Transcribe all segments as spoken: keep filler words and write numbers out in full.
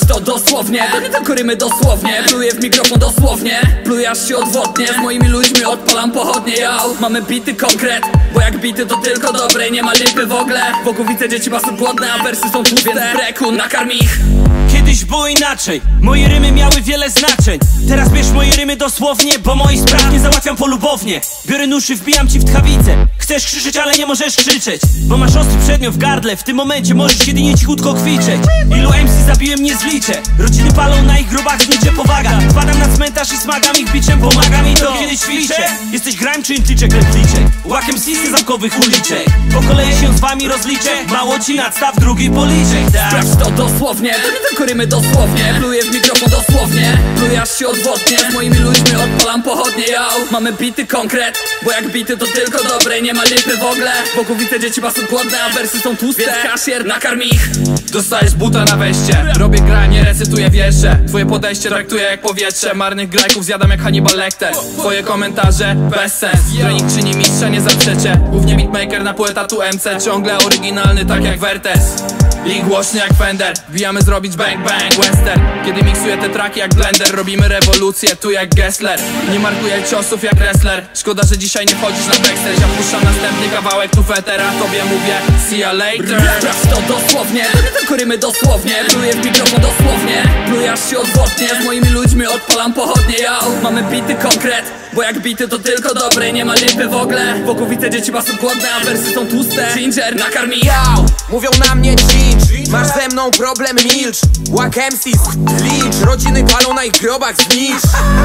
to dosłownie, to nie tylko rymy dosłownie. Pluję w mikrofon dosłownie, pluję aż się odwodnie. Z moimi ludźmi odpalam pochodnie, yo. Mamy bity konkret, bo jak bity to tylko dobre, nie ma lipy w ogóle. Wokół widzę dzieci bardzo głodne, a wersy są tłuste, więc breku nakarm ich. Kiedyś było inaczej, moje rymy miały wiele znaczeń. Teraz bierz moje rymy dosłownie, bo moich spraw nie załatwiam polubownie. Biorę nóż i wbijam ci w tchawicę. Chcesz krzyczeć, ale nie możesz krzyczeć, bo masz ostry przedmiot w gardle. W tym momencie możesz jedynie cichutko kwiczeć. Ilu M C zabiłem nie zliczę, rodziny palą na ich grobach, znicze powaga. Wpadam na cmentarz i smagam ich biczem, pomaga mi to, kiedy ćwiczę. Jesteś grime czy intyczek, lepliczek, łakiem sisy zamkowych uliczek. Po kolei się z wami rozliczę, mało ci nadstaw, drugi policzek, tak? Sprawdź to dosłownie, to nie tylko rymy dosłownie. Pluję w mikrofon dosłownie, pluję aż się odwodnie. Z moimi ludźmi odpalam pochodnie, yo. Mamy bity konkret, bo jak bity to tylko dobre, nie ma lipy w ogóle. Wokół widzę dzieci bardzo głodne, a wersy są tłuste, więc kasjer nakarm ich. Dostajesz buta na weście, robię granie, recytuję wiersze. Twoje podejście traktuję jak powietrze, marnych grajków zjadam jak Hannibal Lecter. Twoje komentarze bez sens, trening czyni mistrza, nie zaprzeczę. Głównie beatmaker na poeta tu M C, ciągle oryginalny tak jak Vertes i głośny jak Fender. Wbijamy zrobić bang bang western. Kiedy miksuję te traki jak blender, robimy rewolucję tu jak Gessler. Nie markuję ciosów jak wrestler, szkoda, że dzisiaj nie chodzisz na backstage. Ja puszczam następny kawałek tu fetera, tobie mówię see ya later. Sprawdź to dosłownie, to nie tylko rymy dosłownie. Pluję w mikrofon dosłownie, pluję aż się odwodnie. Z moimi ludźmi odpalam pochodnie, yo. Mamy bity konkret, bo jak bity to tylko dobre, nie ma lipy w ogóle. Wokół widzę dzieci bardzo głodne, a wersy są tłuste, ginger nakarm ich. Yo, mówią na mnie cringe, masz ze mną problem, milcz. Łak M Cs, licz, rodziny palą na ich grobach, znicz.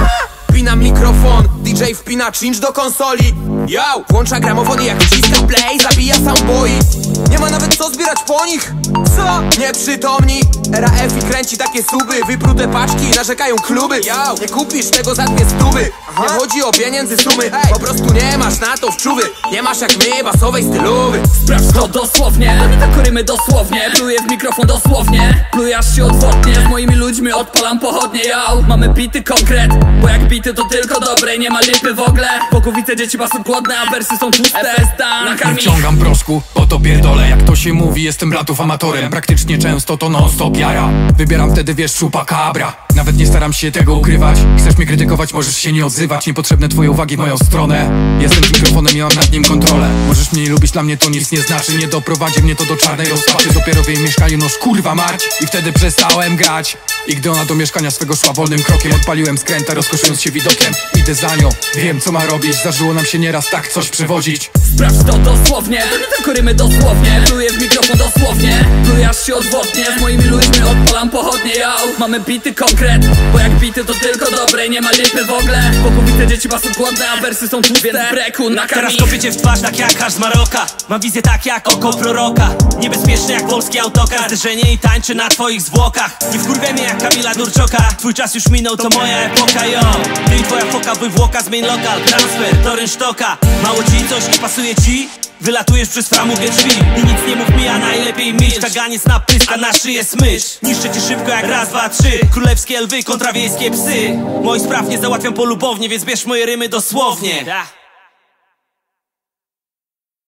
Wpinam mikrofon, D J wpina cinch do konsoli. Yo, włącza gramofon i jak wciska play, zabija soundboy. Nie ma nawet co zbierać po nich. Co? Nieprzytomni. Era F i kręci takie suby, wyprute paczki, narzekają kluby. Yo, nie kupisz tego za dwie stówy. Nie chodzi o pieniędzy sumy, po prostu nie masz na to wczuwy. Nie masz jak my, basowej stylowy. Sprawdź to dosłownie, to nie tylko rymy dosłownie. Pluję w mikrofon dosłownie, pluję aż się odwodnie. Z moimi ludźmi odpalam pochodnie, yo. Mamy bity konkret, bo jak bity to tylko dobre, nie ma lipy w ogóle. Wokół widzę dzieci bardzo głodne, a wersy są tłuste, nakarm ich. Wciągam proszku, po to pierdolę. Jak to się mówi, jestem ratów amatorem. Praktycznie często to non stop jaja. Wybieram wtedy wiesz chupacabra. Nawet nie staram się tego ukrywać. Chcesz mnie krytykować, możesz się nie odzywać. Niepotrzebne twoje uwagi w moją stronę. Jestem z mikrofonem i mam nad nim kontrolę. Możesz mnie nie lubić, dla mnie to nic nie znaczy. Nie doprowadzi mnie to do czarnej rozpaczy. Dopiero w jej mieszkaniu, noż kurwa marć. I wtedy przestałem grać. I gdy ona do mieszkania swego szła wolnym krokiem, odpaliłem skręta, rozkoszując się widokiem. Idę za nią, wiem co ma robić. Zdarzyło nam się nieraz tak coś przewodzić. Sprawdź to dosłownie, to nie tylko rymy dosłownie. Pluję w mikrofon dosłownie, pluję aż się odwodnie. Z moimi ludźmi odpalam pochodnie, yo. Mamy bity konkret, bo jak bity to tylko dobre, nie ma lipy w ogóle. Wokół widzę dzieci bardzo głodne, a wersy są tłuste, więc breku nakarm Teraz ich. kopiecie w twarz tak jak hasz z Maroka. Mam wizję tak jak oko proroka. Niebezpieczny jak polski autokar. Zderzenie i tańczy na twoich zwłokach. Nie wkurwia mnie jak Kamila Durczoka. Twój czas już minął, to moja epoka, yo. Ty i twoja foka, wywłoka z main local. Transfer do rynsztoka. Mało ci coś nie pasuje ci? Wylatujesz przez framugę drzwi i nic nie mów mi, a najlepiej milcz. Kaganiec napryska na szyję smycz. Niszczę cię szybko jak raz, dwa, trzy. Królewskie lwy kontra wiejskie psy. Moich spraw nie załatwiam polubownie, więc bierz moje rymy dosłownie.